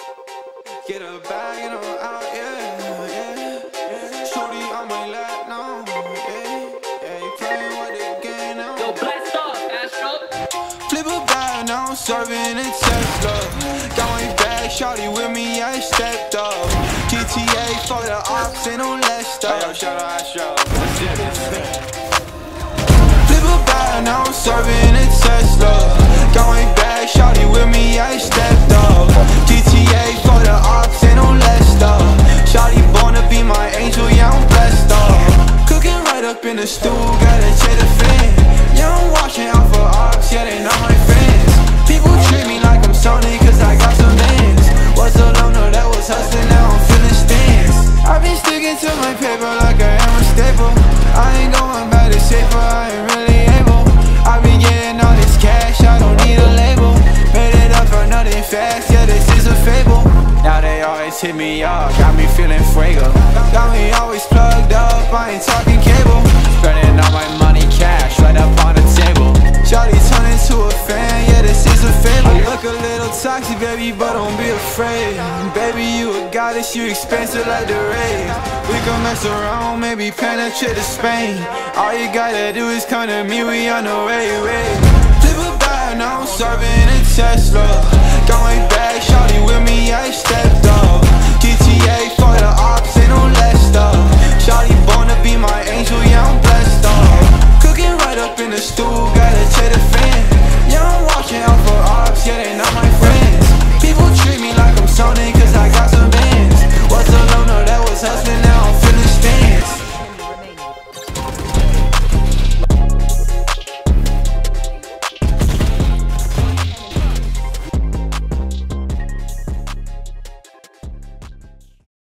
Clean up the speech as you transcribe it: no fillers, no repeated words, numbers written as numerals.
Get a bag and I'm out, yeah. Shorty on my lap now, yeah. You playing with the game now. Yo, blast off, Astro. Flip a bag, now I'm serving a Tesla. Got my bag, shorty with me, I stepped up. GTA for the ops, ain't no less stuff. Yo, shout out Astro. Flip a bag, now I'm serving a Tesla. Got my bag, shorty with me, I stepped up. GTA for the ops, ain't no less stuff. Shorty born to be my angel, yeah, I'm blessed up. Cooking right up in the stool, gotta check the fan. Yeah, I'm watching out for ops, yeah, they not my friends. People treat me like I'm Sony, cause I got some bands. Was so long, no, that was hustling, now I'm feeling stands. I've been sticking to my paper like I am a staple. I ain't going back to safer, I ain't really able. I been getting all this cash, I don't need a label. Made it up for nothing fast, yeah, this is a fable. Now they always hit me up, got me feeling fuego. Got me always plugged up, I ain't talking cable. Spending all my money cash right up on the table. Shawty turn into a fan, yeah, this is a fable. I look a little toxic, baby, but don't be afraid. Baby, you a goddess, you expensive like the rays. We can mess around, maybe plan a trip to Spain. All you gotta do is come to me, we on the way. Flip a bag, now I'm serving a Tesla.